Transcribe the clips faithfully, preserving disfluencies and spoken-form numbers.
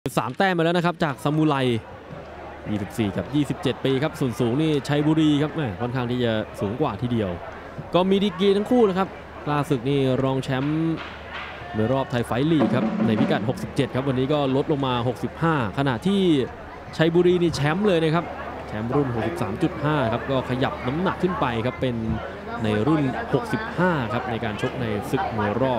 สามแต้มมาแล้วนะครับจากซามูไรยี่สิบสี่กับยี่สิบเจ็ดปีครับส่วนสูงนี่ชัยบุรีครับแม่ค่อนข้างที่จะสูงกว่าทีเดียวก็มีดีกรีทั้งคู่นะครับล่าสุดนี่รองแชมป์ในรอบไทยไฟท์ลีกครับในพิกัดหกสิบเจ็ดครับวันนี้ก็ลดลงมาหกสิบห้าขณะที่ชัยบุรีนี่แชมป์เลยนะครับแชมป์รุ่น หกสิบสามจุดห้า ครับก็ขยับน้ำหนักขึ้นไปครับเป็นในรุ่นหกสิบห้าครับในการชกในศึกมวยรอบ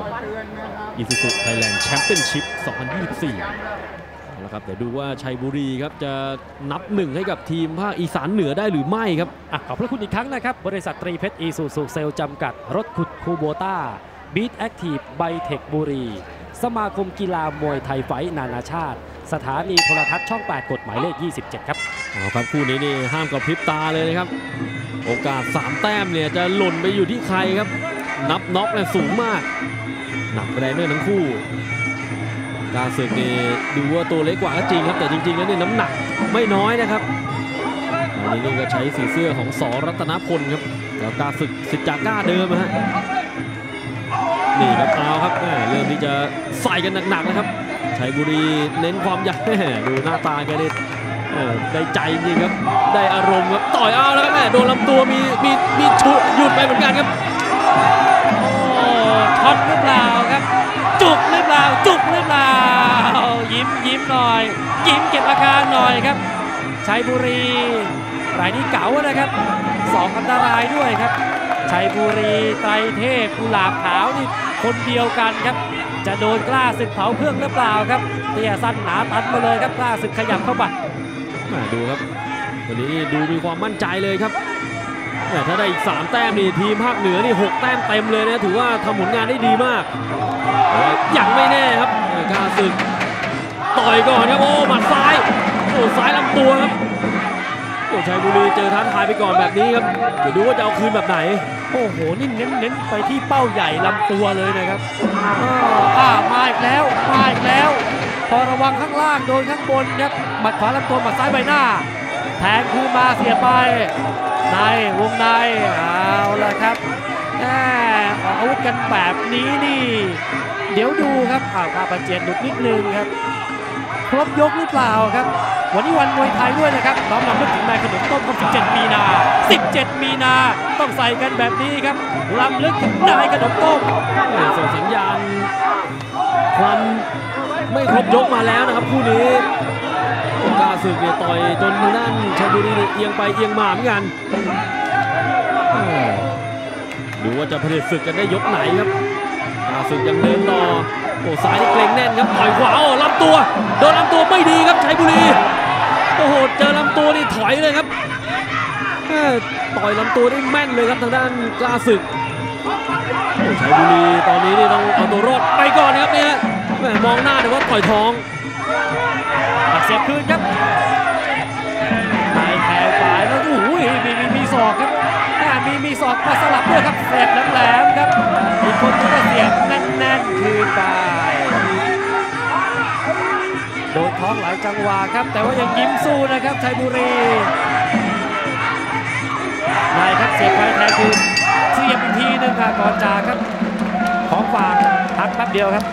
Isuzu Thailand Championship สองพันยี่สิบสี่แล้วครับเดี๋ยวดูว่าชัยบุรีครับจะนับหนึ่งให้กับทีมภาคอีสานเหนือได้หรือไม่ครับขอบพระคุณอีกครั้งนะครับบริษัทตรีเพชรอีซูซูเซลจำกัดรถขุดคูโบต้าบีทแอคทีฟไบเทคบุรีสมาคมกีฬามวยไทยไฟท์นานาชาติสถานีโทรทัศน์ช่องแปดกฎหมายเลขยี่สิบเจ็ดครับเอาครับคู่นี้นี่ห้ามกระพริบตาเลยนะครับโอกาสสามแต้มเนี่ยจะหล่นไปอยู่ที่ใครครับนับน็อกเนี่ยสูงมากหนักแรงด้วยทั้งคู่กาศึกนี่ดูว่าตัวเล็กกว่าก็จริงครับแต่จริงๆแล้วนี่น้ำหนักไม่น้อยนะครับอันนี้นี่ก็ใช้สีเสื้อของส.รัตนพลครับแล้วกาศึกสิทธิ์จากก้าเดิมนะฮะนี่ครับเอาครับเริ่มที่จะใส่กันหนักๆนะครับชัยบุรีเน้นความใหญ่ดูหน้าตาแกได้ได้ใจจริงครับได้อารมณ์ครับต่อยเอาแล้วครับโดนลำตัวมีมีมีชุดหยุดไปเหมือนกันครับโอ้ช็อตหรือเปล่าครับจุกหรือเปล่าจุกหรือเปล่ายิ้มยิ้มหน่อยยิ้มเก็บอาการหน่อยครับชัยบุรีรายนี้เก๋านะครับสองอันตรายด้วยครับชัยบุรีไตรเทพกุหลาบขาวนี่คนเดียวกันครับจะโดนกล้าศึกเผาเครื่องหรือเปล่าครับเตี้ยสั้นหนาตันมาเลยครับกล้าศึกขยับเข้าไปดูครับวันนี้ดูมีความมั่นใจเลยครับถ้าได้อีกสามแต้มนี่ทีมภาคเหนือนี่หกแต้มเต็มเลยนะถือว่าทำผลงานได้ดีมากยังไม่แน่ครับกล้าศึกต่อยก่อนครับโอ้หมัดซ้ายโอ้ซ้ายลำตัวครับโอ้ชัยบุรีเจอท้าทายไปก่อนแบบนี้ครับเดี๋ยวดูว่าจะเอาคืนแบบไหนโอ้โหนี่เน้นเน้นไปที่เป้าใหญ่ลำตัวเลยนะครับอ่ามาอีกแล้วมาอีกแล้วพอระวังข้างล่างโดนข้างบนครับหมัดขวาลำตัวหมัดซ้ายใบหน้าแทงคืนมาเสียไปในวงในเอาละครับแหมออกอาวุธกันแบบนี้นี่เดี๋ยวดูครับอ้าวพาประเจียนหลุดนิดนึงครับครบยกหรือเปล่าครับวันนี้วันมวยไทยด้วยนะครับน้อมนำนึกถึงนายขนมต้มครับสิบเจ็ดมีนาสิบเจ็ดมีนาต้องใส่กันแบบนี้ครับลำลึกถึงนายขนมต้มส่งสัญญาณความไม่ครบยกมาแล้วนะครับคู่นี้กล้าศึกเนี่ยต่อยจนทางด้านชัยบุรีเนี่ยเอียงไปเอียงมาเหมือนกันดูว่าจะผลิตศึกกันได้ยกไหนครับกล้าศึกยังเดินต่อโอ้ซ้ายนี่เกร็งแน่นครับต่อยขวาโอ้ลำตัวโดนลำตัวไม่ดีครับชัยบุรีโอ้โหเจอลำตัวนี่ถอยเลยครับต่อยลำตัวได้แม่นเลยครับทางด้านกล้าศึกชัยบุรีตอนนี้นี่ต้องเอาตัวรอดไปก่อนนะครับเนี่ยมองหน้าแต่ว่าต่อยท้องเสียบคืนครับนายแถวปลายแล้วโอ้โหมีมีมีศอกครับมีมีศอกมาสลับด้วยครับเสียบแหลมๆครับอีกคนก็เสียบแน่นๆคืนไปโดนท้องหลายจังหวะครับแต่ว่ายังยิ้มสู้นะครับชัยบุรีนายครับเสียบไปแทนคืนเสียบอีกทีนึงค่ะก่อนจากครับของฝากพักแป๊บเดียวครับ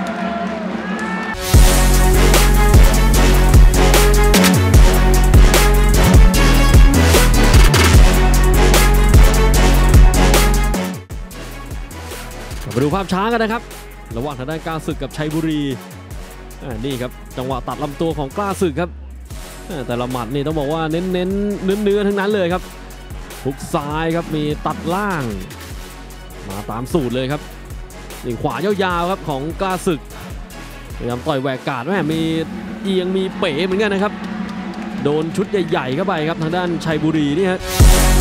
มาดูภาพช้ากันนะครับระหว่างทางด้านกล้าศึกกับชัยบุรีนี่ครับจังหวะตัดลำตัวของกล้าศึกครับแต่ละหมัดนี่ต้องบอกว่าเน้นเน้นเนื้อเนื้อทั้งนั้นเลยครับหุกซ้ายครับมีตัดล่างมาตามสูตรเลยครับนี่ขวายาวๆครับของกล้าศึกพยายามต่อยแหวกกาดแม่มีเอียงมีเป๋เหมือนกันนะครับโดนชุดใหญ่ๆเข้าไปครับทางด้านชัยบุรีนี่ฮะ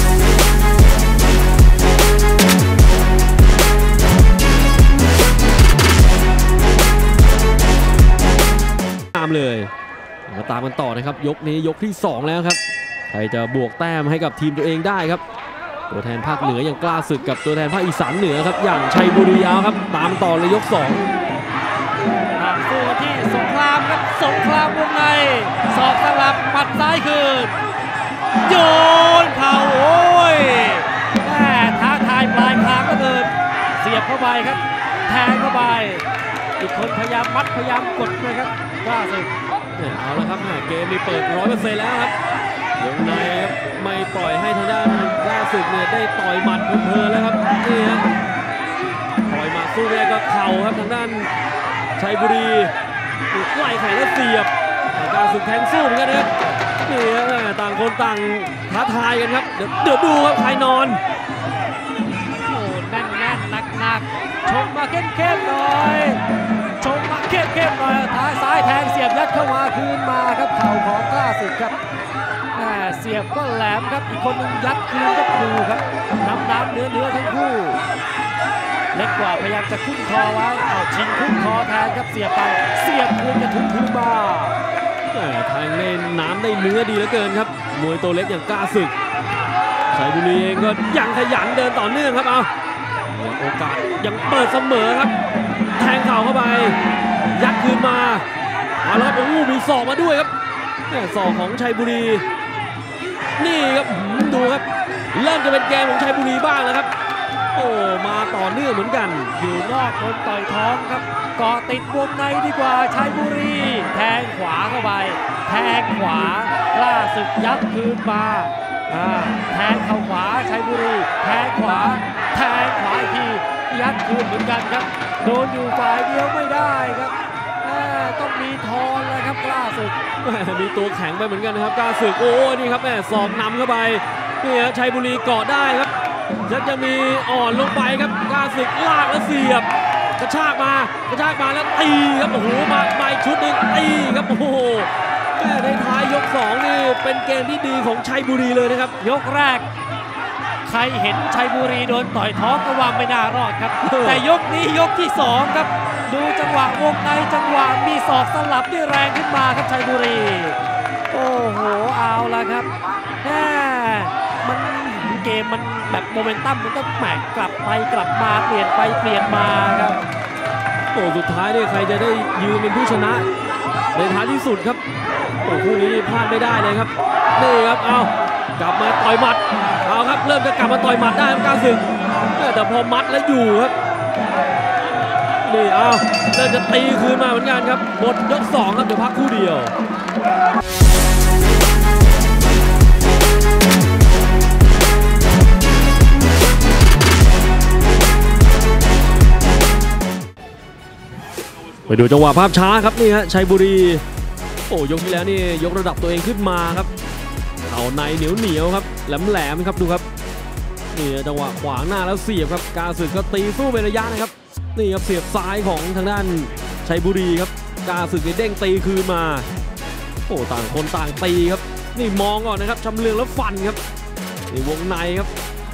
ตามเลยมาตามกันต่อนะครับยกนี้ยกที่สองแล้วครับใครจะบวกแต้มให้กับทีมตัวเองได้ครับตัวแทนภาคเหนืออย่างกล้าศึกกับตัวแทนภาคอีสานเหนือครับอย่างชัยบุรีเอาครับตามต่อเลยยกสองสู้ที่สงครามครับสงครามวงในศอกสลับหมัดซ้ายคืนโยนเข่าโอ้ยแม่ท้าทายปลายคางก็เกินเสียบเข้าไปครับแทงเข้าไปอีกคนพยายามมัดพยายามกดเลยครับกล้าศึกเนี่ยเอาละครับเกมนี้เปิดร้อยเปอร์เซ็นต์แล้วครับวงในครับไม่ปล่อยให้ทางด้านกล้าศึกเนี่ยได้ต่อยหมัดเพลินๆแล้วครับนี่ฮะต่อยหมัดสู้ไม่ได้ก็เข่าครับทางด้านชัยบุรีไล่แขนแล้วเสียบกล้าศึกแทงสู้เหมือนกันนะครับนี่ฮะต่างคนต่างท้าทายกันครับเดี๋ยวเดี๋ยวดูครับใครนอนโอ้แน่นแน่นหนักหนักชมมาเข้มเข้มหน่อยชมมาเข้มเข้มหน่อยท้ายซ้ายแทงเสียบยัดเข้ามาคืนมาครับเข่าของกล้าศึกครับเสียบก็แหลมครับอีกคนนึงยัดคืนก็ดูครับน้ำน้ำเนื้อเนื้อทั้งคู่เล็กกว่าพยายามจะคุ้มคอไว้เอาชิงคุ้มคอแทนครับเสียบไปเสียบคืนกระทุ้งคืนมาแทงเล่นน้ำได้เนื้อดีเหลือเกินครับมวยตัวเล็กอย่างกล้าศึกชัยบุรีเองก็ยังขยันเดินต่อเนื่องครับเอาโอกาสยังเปิดเสมอครับแทงเข่าเข้าไปยัดคืนมาเอาละครับโอ้โหมีศอกมาด้วยครับศอกของชัยบุรีนี่ครับดูครับเริ่มจะเป็นเกมของชัยบุรีบ้างแล้วครับโอ้มาต่อเนื่องเหมือนกันอยู่นอกโดนต่อยท้องครับเกาะติดวงในดีกว่าชัยบุรีแทงขวาเข้าไปแทงขวากล้าศึกยัดคืนมาแทงเข่าขวาชัยบุรีแทงขวาแทงขวาอีกทียัดคืนเหมือนกันครับโดนอยู่ฝ่ายเดียวไม่ได้ครับต้องมีทอนเลยครับกล้าศึกมีตัวแข็งไปเหมือนกันนะครับกล้าศึกโอ้นี่ครับแม่ศอกนำเข้าไปนี่ฮะชัยบุรีเกาะได้ครับยังจะมีอ่อนลงไปครับกล้าศึกลากแล้วเสียบกระชากมากระชากมาแล้วตีครับโอ้โหมาใบชุดหนึ่งตีครับโอ้โหแม่ในท้ายยกสองนี่เป็นเกมที่ดีของชัยบุรีเลยนะครับยกแรกใครเห็นชัยบุรีโดนต่อยท้องก็ว่าไม่น่ารอดครับแต่ยกนี้ยกที่สองครับดูจังหวะวงในจังหวะมีศอกสลับที่แรงขึ้นมาครับชัยบุรีโอ้โหเอาละครับแหมมันเกมมันแบบโมเมนตัมมันก็แหมกลับไปกลับมาเปลี่ยนไปเปลี่ยนมาครับโอ้สุดท้ายเนี่ยใครจะได้ยืนเป็นผู้ชนะในท้ายที่สุดครับโอ้คู่นี้พลาดไม่ได้เลยครับนี่ครับเอากลับมาต่อยหมัดเอาครับเริ่มจะกลับมาต่อยหมัดได้ครับกล้าศึกแต่พอมัดแล้วอยู่ครับนี่เอาเริ่มจะตีคืนมาเหมือนกันครับหมดยกสองครับเดี๋ยวพักคู่เดียวไปดูจังหวะภาพช้าครับนี่ฮะชัยบุรีโอ้ยกที่แล้วนี่ยกระดับตัวเองขึ้นมาครับเอาในเหนียวเหนียวครับแหลมแหลมครับดูครับนี่จังหวะขวางหน้าแล้วเสียบครับกล้าศึกก็ตีสู้เป็นระยะนะครับนี่ครับเสียบซ้ายของทางด้านชัยบุรีครับกล้าศึกเด้งตีคืนมาโอ้ต่างคนต่างตีครับนี่มองก่อนนะครับชำเลืองแล้วฟันครับนี่วงในครับ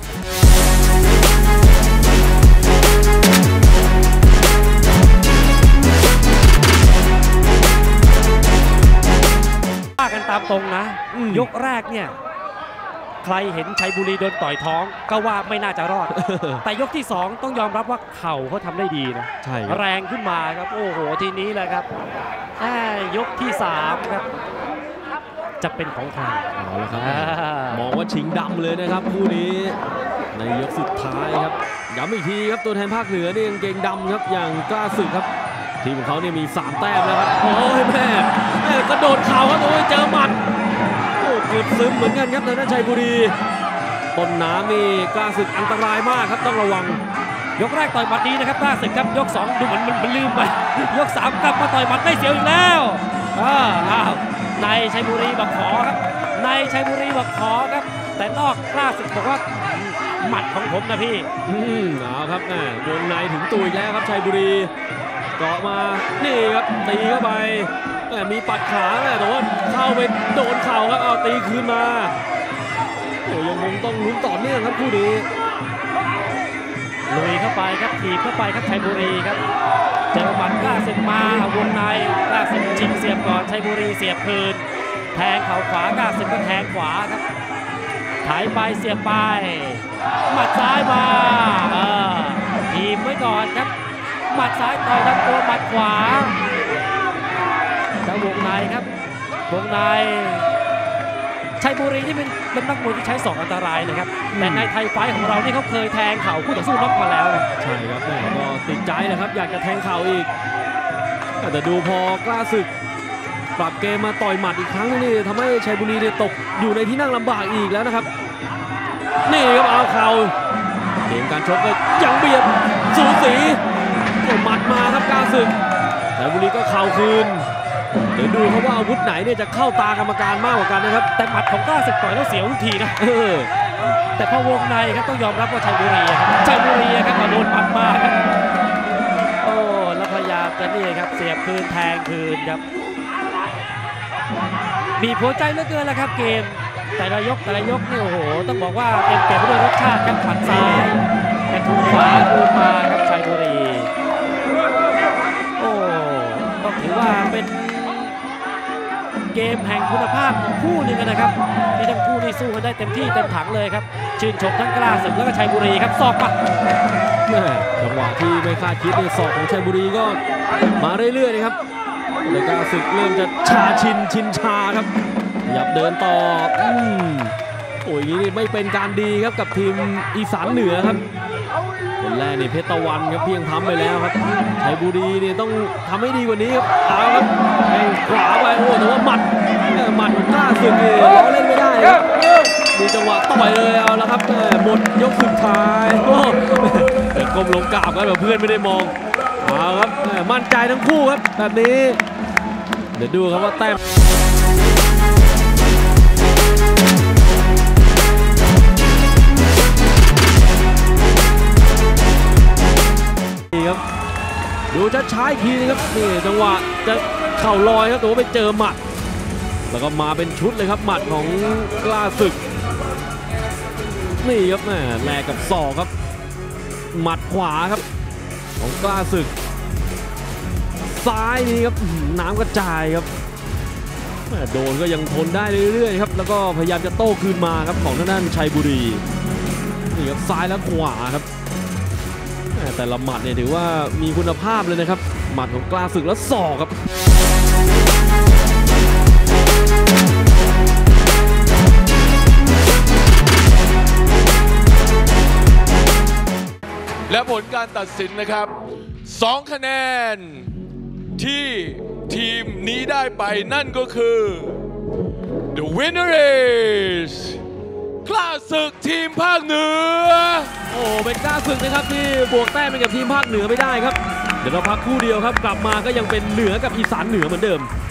ว่ากันตามตรงนะยกแรกเนี่ยใครเห็นชัยบุรีโดนต่อยท้องก็ว่าไม่น่าจะรอด แต่ยกที่สองต้องยอมรับว่าเข่าเขาทำได้ดีนะใช่แรงขึ้นมาครับโอ้โหทีนี้แหละครับยกที่สามครับจะเป็นของใครเอาละครับมองว่าชิงดำเลยนะครับคู่นี้ในยกสุดท้ายครับย้ำอีกทีครับตัวแทนภาคเหนือนี่กางเกงดำครับอย่างกล้าศึกครับทีมของเขาเนี่ยมีสามแต้มแล้วครับโอ้ยแม่แม่กระโดดเข่าครับโอ้ยเจอหมัดโอ้เกือบซึมเหมือนกันครับทางด้านชัยบุรีต้นน้ำนี่กล้าศึกอันตรายมากครับต้องระวังยกแรกต่อยหมัดดีนะครับกล้าศึกครับยกสองดูเหมือนมันลืมไปยกสามกลับมาต่อยหมัดไม่เสียวอีกแล้วอ้าวในชัยบุรีบอกขอครับในชัยบุรีบอกขอครับแต่นอกกล้าศึกบอกว่าหมัดของผมนะพี่อืมเอาครับแม่วงในถึงตัวอีกแล้วครับชัยบุรีเกาะมานี่ครับตีเข้าไปมีปัดขาแต่ว่าเข้าไปโดนเข่าครับเอาตีคืนมาโอ้ยังคงต้องลุ้นต่อเนื่องครับคู่นี้ลุยเข้าไปครับถีบเข้าไปครับชัยบุรีครับเจอหมัดกล้าศึกมาวงในกล้าศึกชิงเสียบก่อนชัยบุรีเสียบคืนแทงเข่าขวากล้าศึกก็แทงขวาครับถ่ายไปเสียบไปหมัดซ้ายมาถีบไว้ก่อนครับหมัดซ้ายต่อยลำตัวหมัดขวาแล้ววงในครับวงในชัยบุรีนี่เป็นเป็นนักมวยที่ใช้ศอกอันตรายนะครับแต่ในไทยไฟของเรานี่เขาเคยแทงเข่าคู่ต่อสู้น็อกมาแล้วนะใช่ครับแม่ก็ติดใจนะครับอยากจะแทงเข่าอีกแต่ดูพอกล้าศึกปรับเกมมาต่อยหมัดอีกครั้งนี่ทำให้ชัยบุรีเนี่ยตกอยู่ในที่นั่งลำบากอีกแล้วนะครับนี่ครับเอาเข่าเกมการชกก็ยังเบียดสูสีก็หมัดมาครับกล้าศึกชัยบุรีก็เข่าคืนเดี๋ยวดูครับว่าอาวุธไหนเนี่ยจะเข้าตากรรมการมากกว่ากันนะครับแต่หมัดของกล้าศึกต่อยแล้วเสียวทุกทีนะเออแต่พอวงในครับต้องยอมรับว่าชัยบุรีครับชัยบุรีครับมาโดนหมัดมาครับโอ้แล้วพยายามจะนี่ครับเสียบคืนแทงคืนครับมีหัวใจเหลือเกินแล้วครับเกมแต่ละยกแต่ละยกนี่โอ้โหต้องบอกว่าเต็มเปี่ยมไปด้วยรสชาติครับหมัดซ้ายแต่ถูกขวาคืนมาครับชัยบุรีโอ้ต้องถือว่าเป็นเกมแห่งคุณภาพคู่หนึ่งนะครับที่ทั้งคู่นี่สู้กันได้เต็มที่เต็มถังเลยครับชื่นชมทั้งกล้าศึกแล้วก็ชัยบุรีครับศอกมาจังหวะที่ไม่คาดคิดในศอกของชัยบุรีก็มาเรื่อยๆนะครับเลยกล้าศึกเริ่มจะชาชินชินชาครับหยับเดินต่ออืมโอ้ยนี่ไม่เป็นการดีครับกับทีมอีสานเหนือครับคนแรกนี่เพชรตะวันครับเพียงทำไปแล้วครับชัยบุรีนี่ต้องทำให้ดีกว่านี้ครับเอาครับให้ขวาไปโอ้แต่ว่าหมัดหมัดกล้าศึกนี่ล้อเล่นไม่ได้ครับมีจังหวะต่อยเลยเอาแล้วครับหมดยกสุดท้ายโอ้แต่ก้มลงกราบกันแบบเพื่อนไม่ได้มองเอาครับมั่นใจทั้งคู่ครับแบบนี้เดี๋ยวดูครับว่าแต้มดูจะใช้ทีนึงครับนี่จังหวะจะเข่าลอยครับแต่ว่าไปเจอหมัดแล้วก็มาเป็นชุดเลยครับหมัดของกล้าศึกนี่ครับแม่แลกกับศอกครับหมัดขวาครับของกล้าศึกซ้ายนี่ครับน้ำกระจายครับโดนก็ยังทนได้เรื่อยๆครับแล้วก็พยายามจะโต้คืนมาครับของทางด้านชัยบุรีนี่ครับซ้ายและขวาครับแต่ละหมัดเนี่ยถือว่ามีคุณภาพเลยนะครับหมัดของกล้าศึกและศอกครับและผลการตัดสินนะครับสองคะแนนที่ทีมนี้ได้ไปนั่นก็คือ The winner is กล้าศึกทีมภาคเหนือโอ้เป็นกล้าศึกนะครับที่บวกแต้มไปกับทีมภาคเหนือไม่ได้ครับเดี๋ยวเราพักคู่เดียวครับกลับมาก็ยังเป็นเหนือกับอีสานเหนือเหมือนเดิม